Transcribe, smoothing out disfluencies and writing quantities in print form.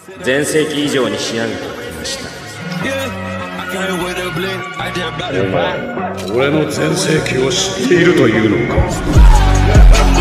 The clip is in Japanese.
全盛期以上に仕上げておきました。 お前、俺の全盛期を知っているというのか。